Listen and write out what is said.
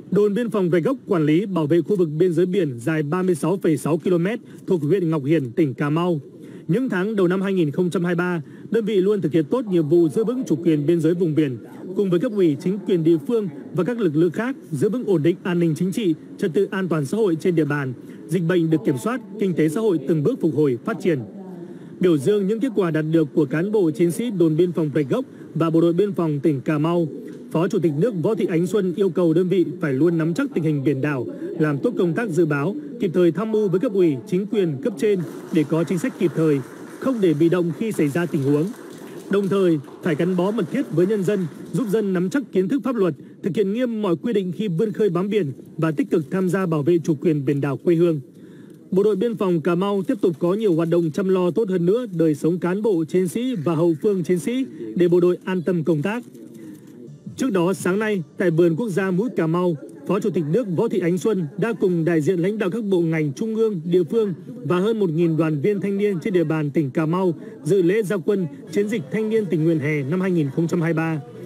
Đồn biên phòng Rạch Gốc quản lý bảo vệ khu vực biên giới biển dài 36,6 km thuộc huyện Ngọc Hiển, tỉnh Cà Mau. Những tháng đầu năm 2023, đơn vị luôn thực hiện tốt nhiệm vụ giữ vững chủ quyền biên giới vùng biển, cùng với cấp ủy chính quyền địa phương và các lực lượng khác giữ vững ổn định an ninh chính trị, trật tự an toàn xã hội trên địa bàn. Dịch bệnh được kiểm soát, kinh tế xã hội từng bước phục hồi, phát triển. Biểu dương những kết quả đạt được của cán bộ chiến sĩ đồn biên phòng Rạch Gốc và bộ đội biên phòng tỉnh Cà Mau, Phó Chủ tịch nước Võ Thị Ánh Xuân yêu cầu đơn vị phải luôn nắm chắc tình hình biển đảo, làm tốt công tác dự báo, kịp thời tham mưu với cấp ủy, chính quyền cấp trên để có chính sách kịp thời, không để bị động khi xảy ra tình huống. Đồng thời, phải gắn bó mật thiết với nhân dân, giúp dân nắm chắc kiến thức pháp luật, thực hiện nghiêm mọi quy định khi vươn khơi bám biển và tích cực tham gia bảo vệ chủ quyền biển đảo quê hương. Bộ đội biên phòng Cà Mau tiếp tục có nhiều hoạt động chăm lo tốt hơn nữa đời sống cán bộ chiến sĩ và hậu phương chiến sĩ để bộ đội an tâm công tác. Trước đó, sáng nay, tại vườn quốc gia Mũi Cà Mau, Phó Chủ tịch nước Võ Thị Ánh Xuân đã cùng đại diện lãnh đạo các bộ ngành trung ương, địa phương và hơn 1.000 đoàn viên thanh niên trên địa bàn tỉnh Cà Mau dự lễ ra quân chiến dịch thanh niên tình nguyện hè năm 2023.